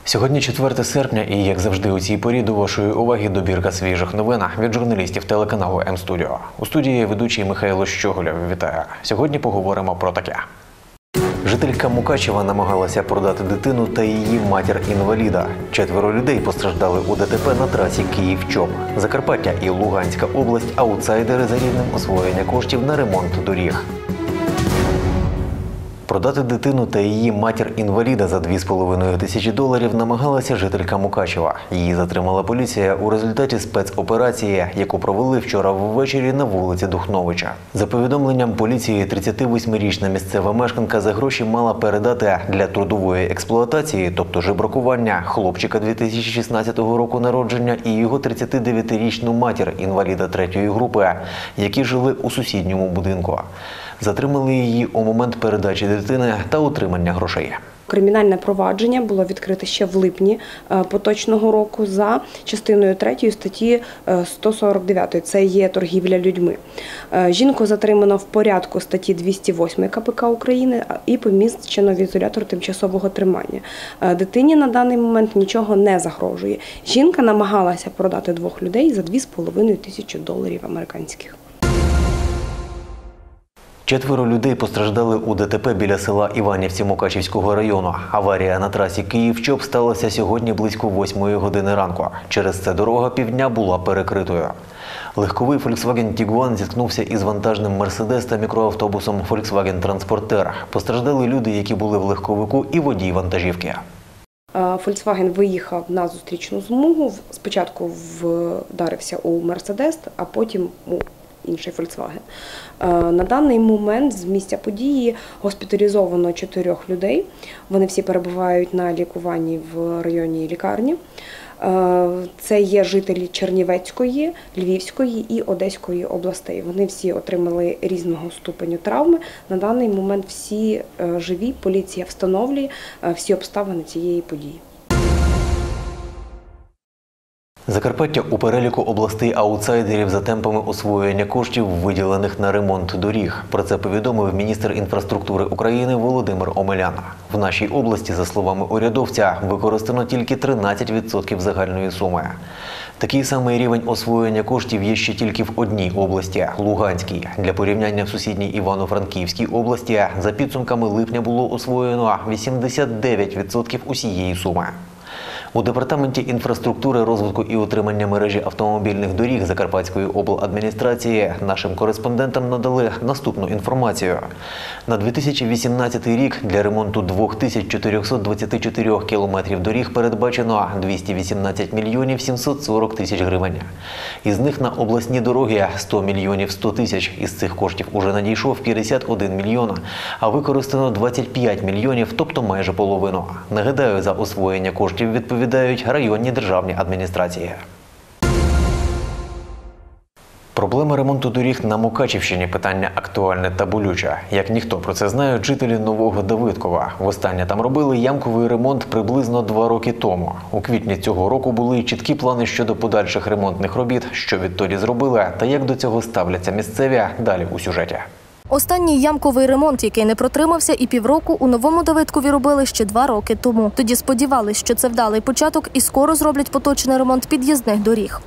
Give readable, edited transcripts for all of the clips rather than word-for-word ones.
Сьогодні 4 серпня і, як завжди, у цій порі до вашої уваги добірка свіжих новин від журналістів телеканалу М-Студіо. У студії ведучий Михайло Щоголєв. Вітаю. Сьогодні поговоримо про таке. Жителька Мукачева намагалася продати дитину та її матір-інваліда. 4 людей постраждали у ДТП на трасі Київ-Чоп. Закарпаття і Луганська область – аутсайдери за рівнем освоєння коштів на ремонт доріг. Продати дитину та її матір-інваліда за $2,5 тисячі намагалася жителька Мукачева. Її затримала поліція у результаті спецоперації, яку провели вчора ввечері на вулиці Духновича. За повідомленням поліції, 38-річна місцева мешканка за гроші мала передати для трудової експлуатації, тобто жебракування, хлопчика 2016 року народження і його 39-річну матір інваліда 3-ї групи, які жили у сусідньому будинку. Затримали її у момент передачі дитини та отримання грошей. Кримінальне провадження було відкрите ще в липні поточного року за частиною 3 статті 149. Це є торгівля людьми. Жінку затримано в порядку статті 208 КПК України і поміщено в ізолятор тимчасового тримання. Дитині на даний момент нічого не загрожує. Жінка намагалася продати 2 людей за $2,5 тисячі американських. 4 людей постраждали у ДТП біля села Іванівці Мукачівського району. Аварія на трасі Київ-Чоп сталася сьогодні близько 8 години ранку. Через це дорога півдня була перекритою. Легковий Volkswagen Tiguan зіткнувся із вантажним Mercedes та мікроавтобусом Volkswagen Transporter. Постраждали люди, які були в легковику, і водій вантажівки. Volkswagen виїхав на зустрічну смугу. Спочатку вдарився у Mercedes, а потім у інший Volkswagen. На даний момент з місця події госпіталізовано 4 людей. Вони всі перебувають на лікуванні в районній лікарні. Це є жителі Чернівецької, Львівської і Одеської областей. Вони всі отримали різного ступеню травми. На даний момент всі живі, поліція встановлює всі обставини цієї події. Закарпаття у переліку областей-аутсайдерів за темпами освоєння коштів, виділених на ремонт доріг. Про це повідомив міністр інфраструктури України Володимир Омелян. В нашій області, за словами урядовця, використано тільки 13% загальної суми. Такий самий рівень освоєння коштів є ще тільки в одній області – Луганській. Для порівняння в сусідній Івано-Франківській області за підсумками липня було освоєно 89% усієї суми. У Департаменті інфраструктури, розвитку і утримання мережі автомобільних доріг Закарпатської обладміністрації нашим кореспондентам надали наступну інформацію. На 2018 рік для ремонту 2424 кілометрів доріг передбачено 218 мільйонів 740 тисяч гривень. Із них на обласні дороги 100 мільйонів 100 тисяч. Із цих коштів уже надійшов 51 мільйон, а використано 25 мільйонів, тобто майже половину. Нагадаю, за освоєння коштів відповідають районні державні адміністрації. Проблема ремонту доріг на Мукачівщині – питання актуальне та болюче. Як ніхто про це знають жителі Нового Давидкова. Востаннє там робили ямковий ремонт приблизно 2 роки тому. У квітні цього року були чіткі плани щодо подальших ремонтних робіт, що відтоді зробили та як до цього ставляться місцеві – далі у сюжеті. Останній ямковий ремонт, який не протримався і півроку, у Новому Давидкові робили ще 2 роки тому. Тоді сподівались, що це вдалий початок і скоро зроблять поточний ремонт під'їзних доріг.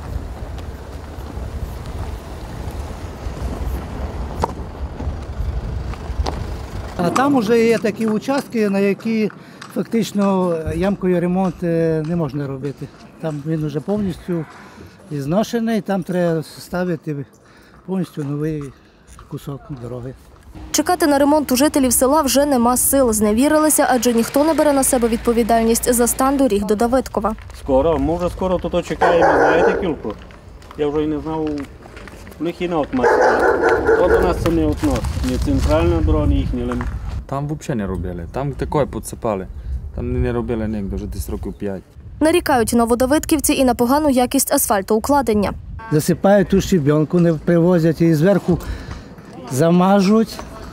А там вже є такі участки, на які фактично ямковий ремонт не можна робити. Там він вже повністю зношений, там треба ставити повністю новий кусок дороги. Чекати на ремонт у жителів села вже нема сил. Зневірилися, адже ніхто не бере на себе відповідальність за стан доріг до Давидкова. Ми вже скоро тут чекаємо, знаєте, кілько. Я вже і не знав, у них і на отмасі. От у нас це не относ, ні центральна дорога, ні їхня. Там взагалі не робили, там таке підсипали. Там не робили ніде, вже десь років 5. Нарікають новодавидківці і на погану якість асфальтоукладення. Засипають ту щебенку, не привозять і зверху замажуть.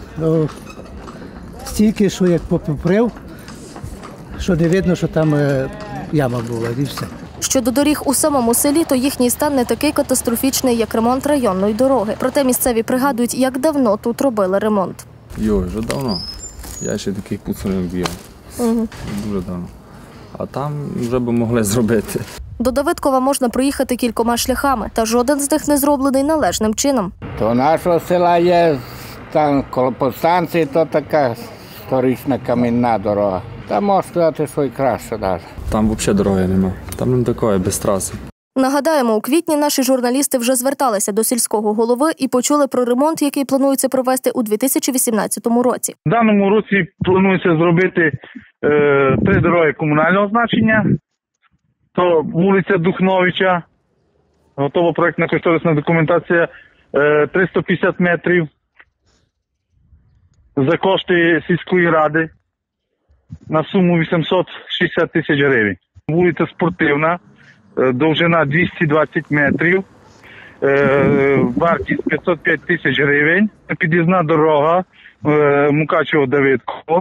Стільки, що як поприв, що не видно, що там яма була, і все. Щодо доріг у самому селі, то їхній стан не такий катастрофічний, як ремонт районної дороги. Проте місцеві пригадують, як давно тут робили ремонт. Вже давно. Я ще таких пуців не б'яв. Дуже давно. А там вже б могли зробити. До Давидкова можна проїхати кількома шляхами, та жоден з них не зроблений належним чином. До нашого села є там коло подстанції, то така історична камінна дорога. Та можна сказати, що і краще навіть. Там взагалі дороги нема. Там не такої, без траси. Нагадаємо, у квітні наші журналісти вже зверталися до сільського голови і почули про ремонт, який планується провести у 2018 році. В даному році планується зробити 3 дороги комунального значення. То вулиця Духновича, готова проєктно-кошторисна документація 350 метрів за кошти сільської ради на суму 860 тисяч гривень. Вулиця Спортивна, довжина 220 метрів, вартість 505 тисяч гривень. Під'їзна дорога Мукачево-Давидково.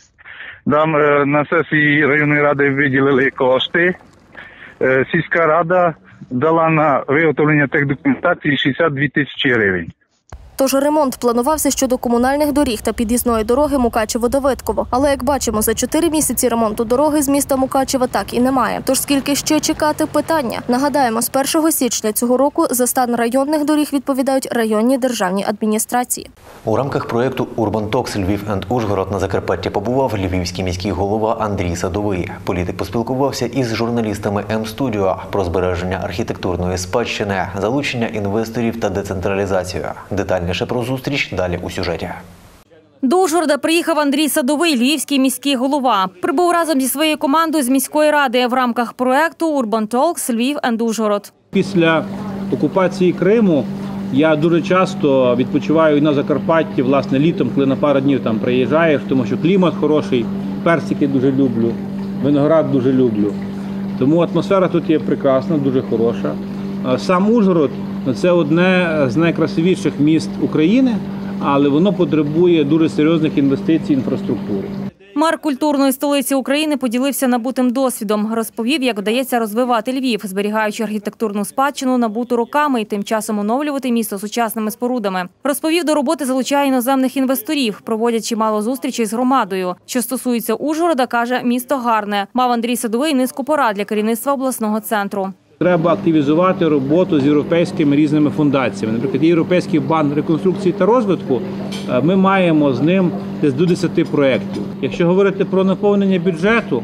Там на сесії районної ради виділили кошти. Сільська рада дала на виготовлення техдокументації 62 тисячі гривень. Тож ремонт планувався щодо комунальних доріг та під'їзної дороги Мукачево-Давидково. Але, як бачимо, за 4 місяці ремонту дороги з міста Мукачева так і немає. Тож скільки ще чекати – питання. Нагадаємо, з 1 січня цього року за стан районних доріг відповідають районні державні адміністрації. У рамках проєкту Urban Talks Львів & Ужгород на Закарпатті побував львівський міський голова Андрій Садовий. Політик поспілкувався із журналістами М-студіо про збереження архітектурної спадщини, залучення інвесторів та децентралізацію. Детальніше про зустріч далі у сюжеті. До Ужгорода приїхав Андрій Садовий, львівський міський голова. Прибув разом зі своєю командою з міської ради в рамках проєкту Urban Talks Львів & Ужгород. Після окупації Криму я дуже часто відпочиваю на Закарпатті, власне, літом, коли на пару днів там приїжджаєш, тому що клімат хороший, персики дуже люблю, виноград дуже люблю. Тому атмосфера тут є прекрасна, дуже хороша. Сам Ужгород – це одне з найкрасивіших міст України, але воно потребує дуже серйозних інвестицій в інфраструктуру. Мер культурної столиці України поділився набутим досвідом. Розповів, як вдається розвивати Львів, зберігаючи архітектурну спадщину, набуту роками, і тим часом оновлювати місто сучасними спорудами. Розповів, до роботи залучає іноземних інвесторів, проводять чимало зустрічей з громадою. Що стосується Ужгорода, каже, місто гарне. Мав Андрій Садовий низку порад для керівництва обласного центру. Треба активізувати роботу з європейськими різними фундаціями. Наприклад, Європейський банк реконструкції та розвитку, ми маємо з ним десь до 10 проєктів. Якщо говорити про наповнення бюджету,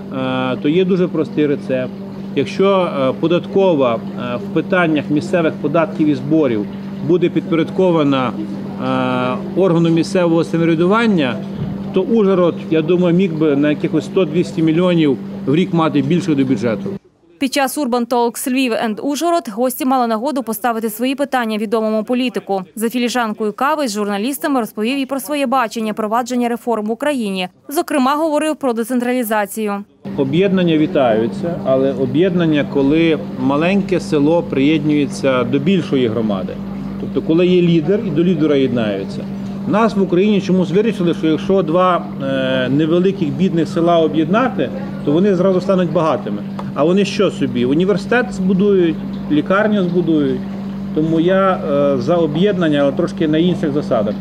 то є дуже простий рецепт. Якщо податкова в питаннях місцевих податків і зборів буде підпорядкована органу місцевого самоврядування, то Ужгород, я думаю, міг би на якихось 100-200 мільйонів в рік мати більше до бюджету. Під час Urban Talks Львів & Ужгород гості мали нагоду поставити свої питання відомому політику. За філіжанкою кави з журналістами розповів і про своє бачення провадження реформ в Україні. Зокрема, говорив про децентралізацію. Об'єднання вітаються, але об'єднання, коли маленьке село приєднується до більшої громади. Тобто, коли є лідер і до лідера єднаються. Нас в Україні чомусь вирішили, що якщо 2 невеликих бідних села об'єднати, то вони зразу стануть багатими. А вони що собі? Університет збудують, лікарню збудують. Тому я за об'єднання, але трошки на інших засадах.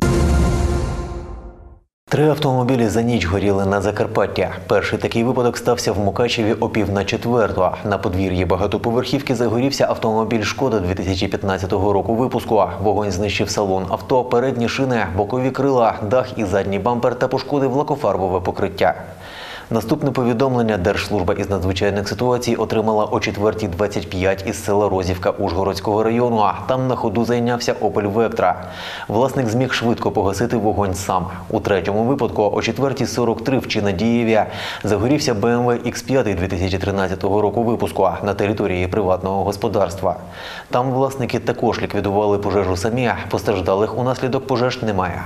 3 автомобілі за ніч горіли на Закарпатті. Перший такий випадок стався в Мукачеві о 3:45. На подвір'ї багатоповерхівки загорівся автомобіль «Шкода» 2015 року випуску. Вогонь знищив салон авто, передні шини, бокові крила, дах і задній бампер та пошкодив лакофарбове покриття. Наступне повідомлення Держслужба із надзвичайних ситуацій отримала о 4:25 із села Розівка Ужгородського району. Там на ходу зайнявся «Опель Вектра». Власник зміг швидко погасити вогонь сам. У третьому випадку о 4:43 в Чинадієві загорівся BMW X5 2013 року випуску на території приватного господарства. Там власники також ліквідували пожежу самі, постраждалих унаслідок пожеж немає.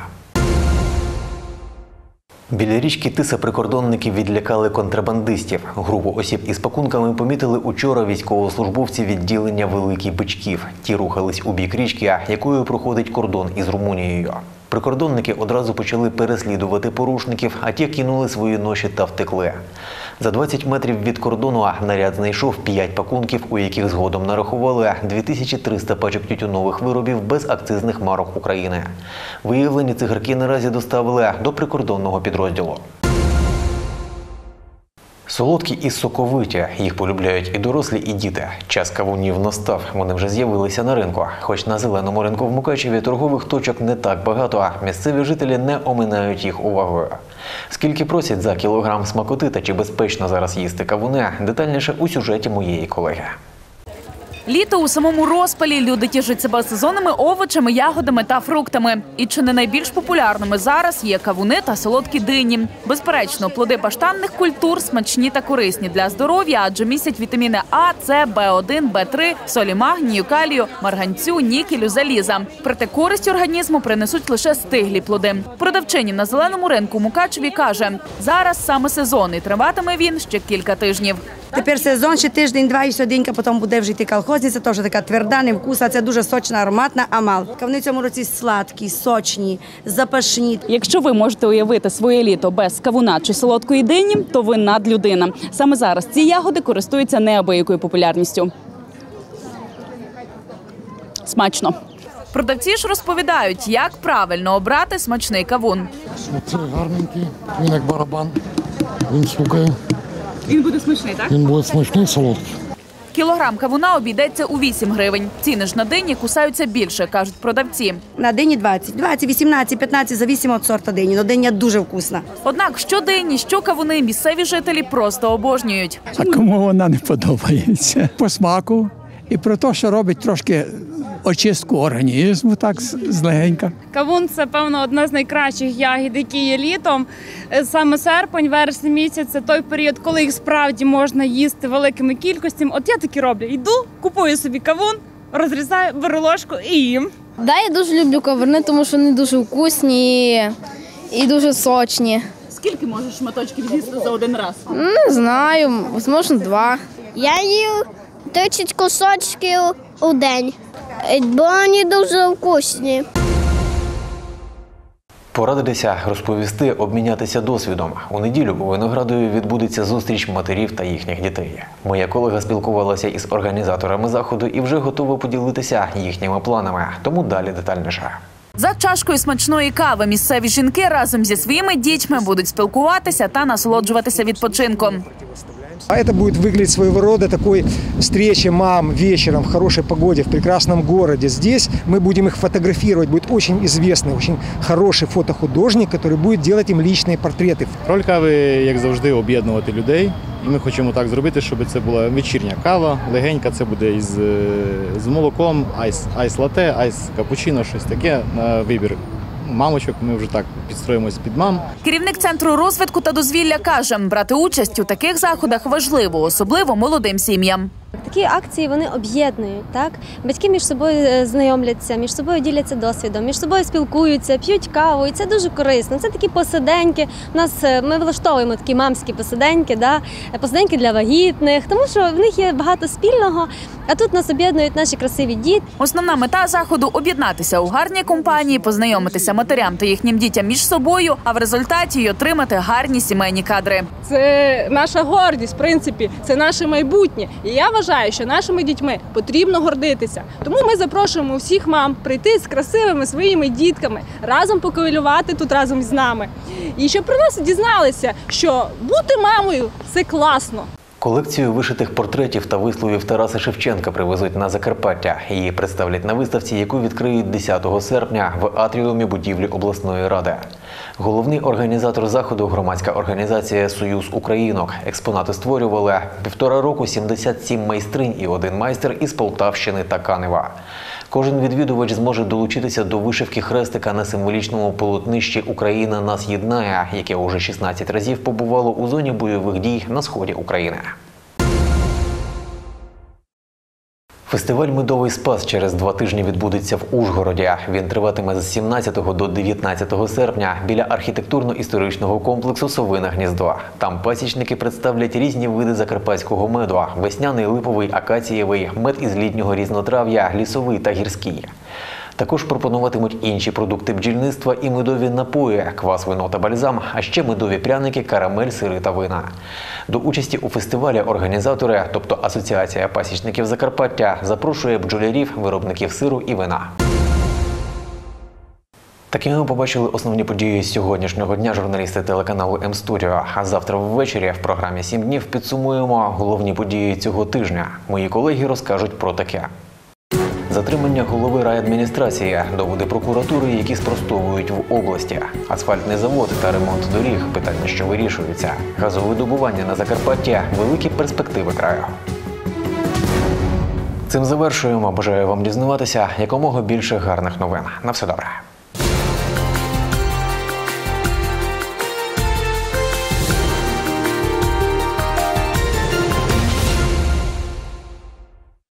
Біля річки Тиса прикордонники відлякали контрабандистів. Групу осіб із пакунками помітили учора військовослужбовці відділення Великий Бичків. Ті рухались у бік річки, якою проходить кордон із Румунією. Прикордонники одразу почали переслідувати порушників, а ті кинули свої ноші та втекли. За 20 метрів від кордону наряд знайшов 5 пакунків, у яких згодом нарахували 2300 пачок тютюнових виробів без акцизних марок України. Виявлені цигарки наразі доставили до прикордонного підрозділу. Солодкі і соковиті. Їх полюбляють і дорослі, і діти. Час кавунів настав. Вони вже з'явилися на ринку. Хоч на зеленому ринку в Мукачеві торгових точок не так багато, а місцеві жителі не оминають їх увагою. Скільки просять за кілограм смакоти та чи безпечно зараз їсти кавуни, детальніше у сюжеті моєї колеги. Літо у самому розпалі, люди тішать себе сезонними овочами, ягодами та фруктами. І чи не найбільш популярними зараз є кавуни та солодкі дині. Безперечно, плоди баштанних культур смачні та корисні для здоров'я, адже містять вітаміни А, С, В1, В3, солі магнію, калію, марганцю, нікелю, заліза. Проте користь організму принесуть лише стиглі плоди. Продавчиня на зеленому ринку Мукачеві каже, зараз саме сезон і триватиме він ще кілька тижнів. Тепер сезон, ще тиждень-два і сьогодні, потім буде вже йти колхозниця, теж така тверда, невкусна, це дуже сочна, ароматна амал. Кавуни в цьому році сладкі, сочні, запашні. Якщо ви можете уявити своє літо без кавуна чи солодкої дині, то ви надлюдина. Саме зараз ці ягоди користуються неабиякою популярністю. Смачно. Продавці ж розповідають, як правильно обрати смачний кавун. Це гарненький, він як барабан, він стукає. Він буде смачний, так? Він буде смачний, солодкий. Кілограм кавуна обійдеться у 8 гривень. Ціни ж на дині кусаються більше, кажуть продавці. На дині 20, 18, 15, зависимо від сорту дині. Но диня дуже вкусна. Однак що дині, що кавуни місцеві жителі просто обожнюють. А кому вона не подобається? По смаку і про те, що робить трошки очистку організму, так злегенька. Кавун – це, певно, одна з найкращих ягід, які є літом. Саме серпень, вересень місяць – це той період, коли їх справді можна їсти великими кількостями. От я таки роблю. Йду, купую собі кавун, розрізаю, беру ложку і їм. Да, я дуже люблю кавуни, тому що вони дуже вкусні і дуже сочні. Скільки можеш шматочків з'їсти за один раз? Не знаю, можливо, 2. Я їв 30 кусочків у день, бо вони дуже вкусні. Порадитися, розповісти, обмінятися досвідом. У неділю у Виноградові відбудеться зустріч матерів та їхніх дітей. Моя колега спілкувалася із організаторами заходу і вже готова поділитися їхніми планами. Тому далі детальніше. За чашкою смачної кави місцеві жінки разом зі своїми дітьми будуть спілкуватися та насолоджуватися відпочинком. А это будет выглядеть своего рода такой встреча мам вечером в хорошей погоде в прекрасном городе. Здесь мы будем их фотографировать. Будет очень известный, очень хороший фотохудожник, который будет делать им личные портреты. Роль кави, як завжди, об'єднувати людей. І ми хочемо так зробити, щоб це була вечірня кава, легенька, це буде з молоком, айс-лате, айс-капучино, щось таке на вибір. Мамочок, ми вже так підстроїмось під мам. Керівник Центру розвитку та дозвілля каже, брати участь у таких заходах важливо, особливо молодим сім'ям. Такі акції вони об'єднують, так? Батьки між собою знайомляться, між собою діляться досвідом, між собою спілкуються, п'ють каву, і це дуже корисно. Це такі посиденьки. Ми влаштовуємо такі мамські посиденьки, посиденьки для вагітних, тому що в них є багато спільного, а тут нас об'єднують наші красиві діти. Основна мета заходу – об'єднатися у гарній компанії, познайомитися матерям та їхнім дітям між собою, а в результаті й отримати гарні сімейні кадри. Це наша гордість, в принципі, це наше майбутнє. І я вважаю, що нашими дітьми потрібно гордитися. Тому ми запрошуємо всіх мам прийти з красивими своїми дітками, разом покавилювати тут разом з нами. І щоб про нас дізналися, що бути мамою – це класно. Колекцію вишитих портретів та висловів Тараса Шевченка привезуть на Закарпаття. Її представлять на виставці, яку відкриють 10 серпня в атріумі будівлі обласної ради. Головний організатор заходу – громадська організація «Союз Українок». Експонати створювали 1,5 року 77 майстринь і 1 майстер із Полтавщини та Канева. Кожен відвідувач зможе долучитися до вишивки хрестика на символічному полотнищі «Україна нас єднає», яке уже 16 разів побувало у зоні бойових дій на сході України. Фестиваль «Медовий спас» через 2 тижні відбудеться в Ужгороді. Він триватиме з 17 до 19 серпня біля архітектурно-історичного комплексу «Совине гніздо». Там пасічники представлять різні види закарпатського меду – весняний, липовий, акацієвий, мед із літнього різнотрав'я, лісовий та гірський. Також пропонуватимуть інші продукти бджільництва і медові напої – квас, вино та бальзам, а ще медові пряники, карамель, сири та вина. До участі у фестивалі організатори, тобто Асоціація пасічників Закарпаття, запрошує бджолярів, виробників сиру і вина. Такими побачили основні події сьогоднішнього дня журналісти телеканалу М-Студіо. А завтра ввечері в програмі «7 днів» підсумуємо головні події цього тижня. Мої колеги розкажуть про таке. Затримання голови райадміністрації, доводи прокуратури, які спростовують в області. Асфальтний завод та ремонт доріг – питання, що вирішуються. Газовидобування на Закарпатті – великі перспективи краю. Цим завершуємо. Бажаю вам дізнаватися якомога більше гарних новин. На все добре.